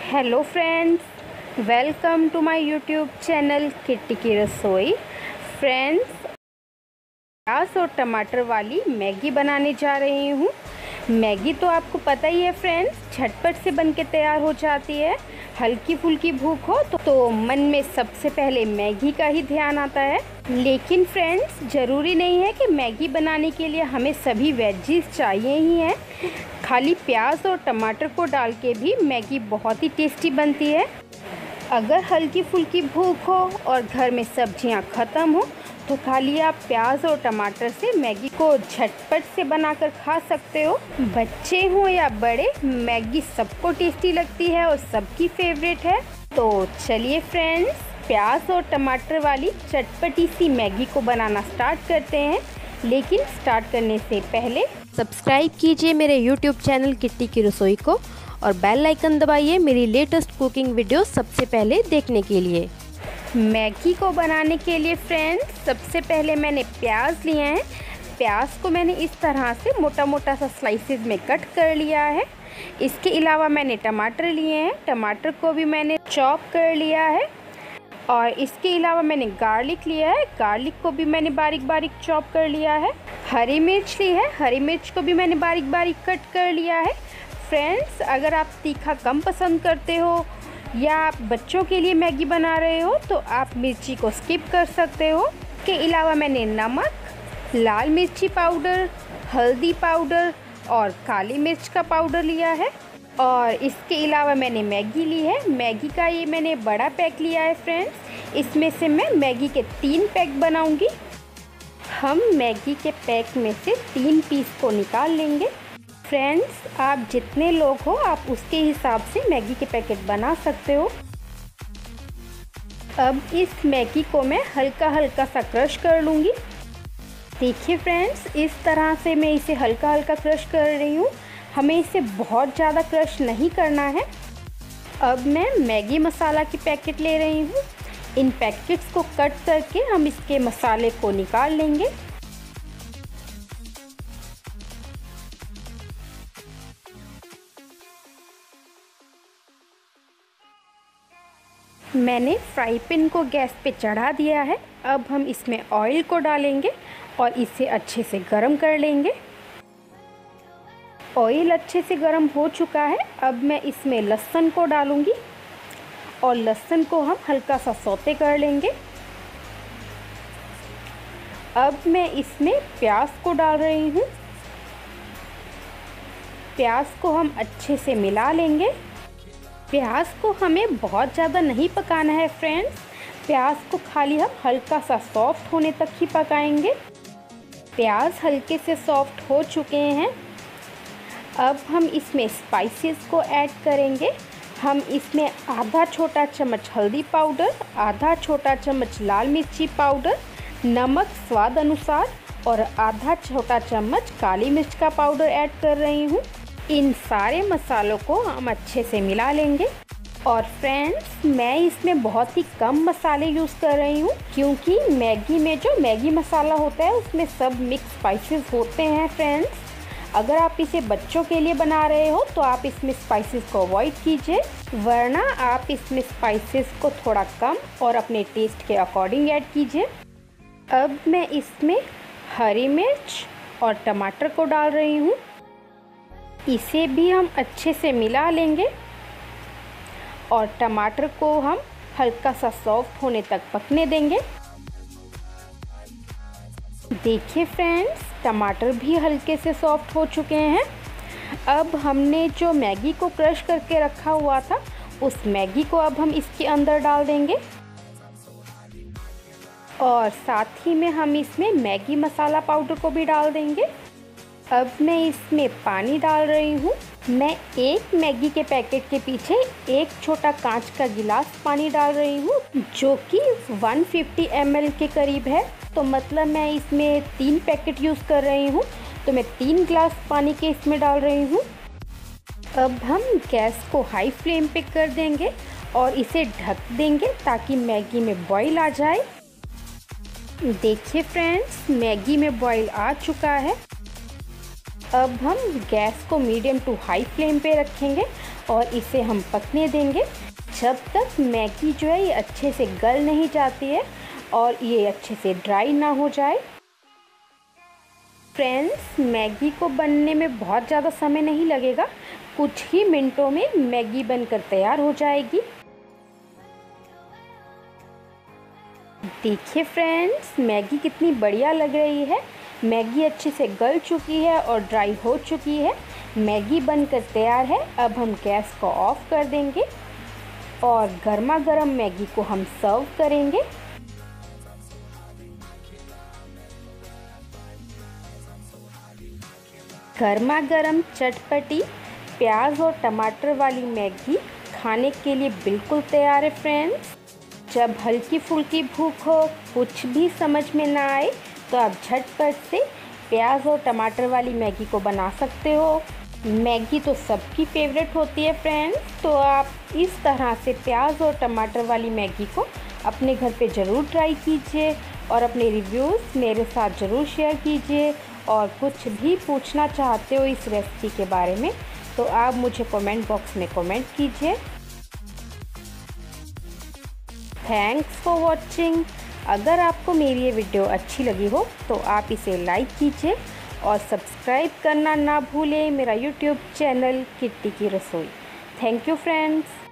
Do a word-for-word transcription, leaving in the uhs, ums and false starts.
Hello friends, welcome to my YouTube channel Kitty की रसोई। Friends, प्याज और टमाटर वाली मैगी बनाने जा रही हूँ। मैगी तो आपको पता ही है फ्रेंड्स, झटपट से बन के तैयार हो जाती है। हल्की फुल्की भूख हो तो, तो मन में सबसे पहले मैगी का ही ध्यान आता है। लेकिन फ्रेंड्स, ज़रूरी नहीं है कि मैगी बनाने के लिए हमें सभी वेजीज चाहिए ही हैं। खाली प्याज और टमाटर को डाल के भी मैगी बहुत ही टेस्टी बनती है। अगर हल्की फुल्की भूख हो और घर में सब्जियां ख़त्म हो तो खाली आप प्याज और टमाटर से मैगी को झटपट से बनाकर खा सकते हो। बच्चे हों या बड़े, मैगी सबको टेस्टी लगती है और सबकी फेवरेट है। तो चलिए फ्रेंड्स, प्याज और टमाटर वाली चटपटी सी मैगी को बनाना स्टार्ट करते हैं। लेकिन स्टार्ट करने से पहले सब्सक्राइब कीजिए मेरे यूट्यूब चैनल किट्टी की रसोई को और बेल आइकन दबाइए मेरी लेटेस्ट कुकिंग वीडियो सबसे पहले देखने के लिए। मैगी को बनाने के लिए फ्रेंड्स, सबसे पहले मैंने प्याज लिए हैं। प्याज को मैंने इस तरह से मोटा मोटा सा स्लाइसेस में कट कर लिया है। इसके अलावा मैंने टमाटर लिए हैं। टमाटर को भी मैंने चॉप कर लिया है। और इसके अलावा मैंने गार्लिक लिया है। गार्लिक को भी मैंने बारीक बारीक चॉप कर लिया है। हरी मिर्च ली है। हरी मिर्च को भी मैंने बारीक बारीक कट कर लिया है। फ्रेंड्स, अगर आप तीखा कम पसंद करते हो या आप बच्चों के लिए मैगी बना रहे हो तो आप मिर्ची को स्किप कर सकते हो। इसके अलावा मैंने नमक, लाल मिर्ची पाउडर, हल्दी पाउडर और काली मिर्च का पाउडर लिया है। और इसके अलावा मैंने मैगी ली है। मैगी का ये मैंने बड़ा पैक लिया है फ्रेंड्स। इसमें से मैं मैगी के तीन पैक बनाऊंगी। हम मैगी के पैक में से तीन पीस को निकाल लेंगे। फ्रेंड्स, आप जितने लोग हो आप उसके हिसाब से मैगी के पैकेट बना सकते हो। अब इस मैगी को मैं हल्का हल्का सा क्रश कर लूँगी। देखिए फ्रेंड्स, इस तरह से मैं इसे हल्का हल्का क्रश कर रही हूँ। हमें इसे बहुत ज़्यादा क्रश नहीं करना है। अब मैं मैगी मसाला की पैकेट ले रही हूँ। इन पैकेट्स को कट करके हम इसके मसाले को निकाल लेंगे। मैंने फ्राई पैन को गैस पे चढ़ा दिया है। अब हम इसमें ऑयल को डालेंगे और इसे अच्छे से गरम कर लेंगे। ऑयल अच्छे से गरम हो चुका है। अब मैं इसमें लहसुन को डालूंगी और लहसुन को हम हल्का सा सौते कर लेंगे। अब मैं इसमें प्याज को डाल रही हूँ। प्याज को हम अच्छे से मिला लेंगे। प्याज को हमें बहुत ज़्यादा नहीं पकाना है फ्रेंड्स। प्याज को खाली हम हल्का सा सॉफ्ट होने तक ही पकाएंगे। प्याज हल्के से सॉफ्ट हो चुके हैं। अब हम इसमें स्पाइसेस को ऐड करेंगे। हम इसमें आधा छोटा चम्मच हल्दी पाउडर, आधा छोटा चम्मच लाल मिर्ची पाउडर, नमक स्वाद अनुसार और आधा छोटा चम्मच काली मिर्च का पाउडर ऐड कर रही हूँ। इन सारे मसालों को हम अच्छे से मिला लेंगे। और फ्रेंड्स, मैं इसमें बहुत ही कम मसाले यूज़ कर रही हूँ क्योंकि मैगी में जो मैगी मसाला होता है उसमें सब मिक्स स्पाइसेस होते हैं फ्रेंड्स। अगर आप इसे बच्चों के लिए बना रहे हो तो आप इसमें स्पाइसेस को अवॉइड कीजिए, वरना आप इसमें स्पाइसेस को थोड़ा कम और अपने टेस्ट के अकॉर्डिंग ऐड कीजिए। अब मैं इसमें हरी मिर्च और टमाटर को डाल रही हूँ। इसे भी हम अच्छे से मिला लेंगे और टमाटर को हम हल्का सा सॉफ्ट होने तक पकने देंगे। देखिए फ्रेंड्स, टमाटर भी हल्के से सॉफ्ट हो चुके हैं। अब हमने जो मैगी को क्रश करके रखा हुआ था उस मैगी को अब हम इसके अंदर डाल देंगे और साथ ही में हम इसमें मैगी मसाला पाउडर को भी डाल देंगे। अब मैं इसमें पानी डाल रही हूँ। मैं एक मैगी के पैकेट के पीछे एक छोटा कांच का गिलास पानी डाल रही हूँ जो कि एक सौ पचास एम एल के करीब है। तो मतलब मैं इसमें तीन पैकेट यूज़ कर रही हूँ, तो मैं तीन ग्लास पानी के इसमें डाल रही हूँ। अब हम गैस को हाई फ्लेम पे कर देंगे और इसे ढक देंगे ताकि मैगी में बॉईल आ जाए। देखिए फ्रेंड्स, मैगी में बॉईल आ चुका है। अब हम गैस को मीडियम टू हाई फ्लेम पे रखेंगे और इसे हम पकने देंगे जब तक मैगी जो है ये अच्छे से गल नहीं जाती है और ये अच्छे से ड्राई ना हो जाए। फ्रेंड्स, मैगी को बनने में बहुत ज़्यादा समय नहीं लगेगा, कुछ ही मिनटों में मैगी बनकर तैयार हो जाएगी। देखिए फ्रेंड्स, मैगी कितनी बढ़िया लग रही है। मैगी अच्छे से गल चुकी है और ड्राई हो चुकी है। मैगी बनकर तैयार है। अब हम गैस को ऑफ कर देंगे और गर्मा गर्म मैगी को हम सर्व करेंगे। गर्मा गर्म चटपटी प्याज और टमाटर वाली मैगी खाने के लिए बिल्कुल तैयार है फ्रेंड्स। जब हल्की फुल्की भूख हो, कुछ भी समझ में ना आए, तो आप झटपट से प्याज और टमाटर वाली मैगी को बना सकते हो। मैगी तो सबकी फेवरेट होती है फ्रेंड्स, तो आप इस तरह से प्याज और टमाटर वाली मैगी को अपने घर पे ज़रूर ट्राई कीजिए और अपने रिव्यूज़ मेरे साथ ज़रूर शेयर कीजिए। और कुछ भी पूछना चाहते हो इस रेसिपी के बारे में तो आप मुझे कमेंट बॉक्स में कमेंट कीजिए। Thanks for watching. अगर आपको मेरी ये वीडियो अच्छी लगी हो तो आप इसे लाइक कीजिए और सब्सक्राइब करना ना भूलें मेरा यूट्यूब चैनल किट्टी की रसोई। Thank you friends.